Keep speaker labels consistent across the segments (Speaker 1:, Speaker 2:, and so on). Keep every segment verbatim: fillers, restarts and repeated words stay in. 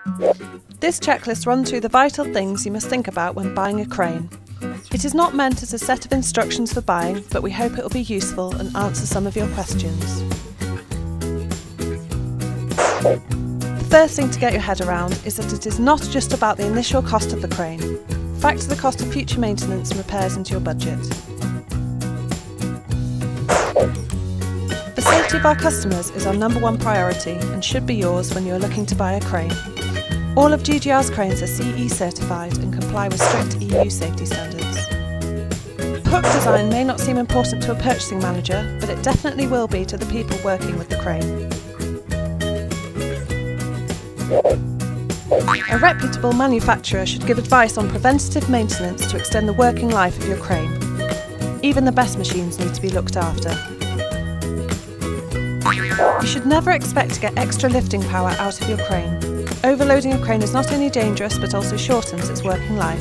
Speaker 1: This checklist runs through the vital things you must think about when buying a crane. It is not meant as a set of instructions for buying, but we hope it will be useful and answer some of your questions. The first thing to get your head around is that it is not just about the initial cost of the crane. Factor the cost of future maintenance and repairs into your budget. The safety of our customers is our number one priority and should be yours when you are looking to buy a crane. All of G G R's cranes are C E certified and comply with strict E U safety standards. Hook design may not seem important to a purchasing manager, but it definitely will be to the people working with the crane. A reputable manufacturer should give advice on preventative maintenance to extend the working life of your crane. Even the best machines need to be looked after. You should never expect to get extra lifting power out of your crane. Overloading a crane is not only dangerous but also shortens its working life.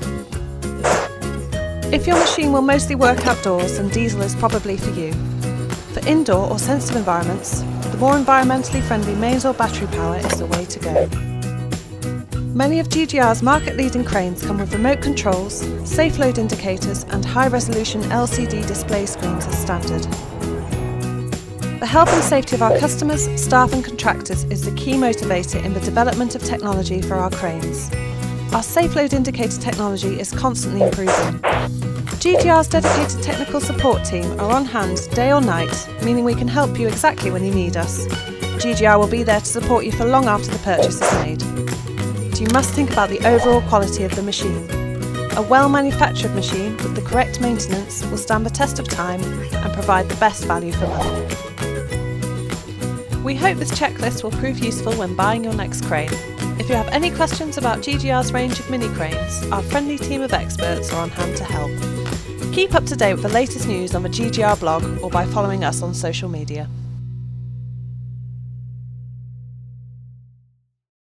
Speaker 1: If your machine will mostly work outdoors, then diesel is probably for you. For indoor or sensitive environments, the more environmentally friendly mains or battery power is the way to go. Many of G G R's market-leading cranes come with remote controls, safe load indicators and high-resolution L C D display screens as standard. The health and safety of our customers, staff and contractors is the key motivator in the development of technology for our cranes. Our safe load indicator technology is constantly improving. G G R's dedicated technical support team are on hand day or night, meaning we can help you exactly when you need us. G G R will be there to support you for long after the purchase is made. But you must think about the overall quality of the machine. A well-manufactured machine with the correct maintenance will stand the test of time and provide the best value for money. We hope this checklist will prove useful when buying your next crane. If you have any questions about G G R's range of mini cranes, our friendly team of experts are on hand to help. Keep up to date with the latest news on the G G R blog or by following us on social media.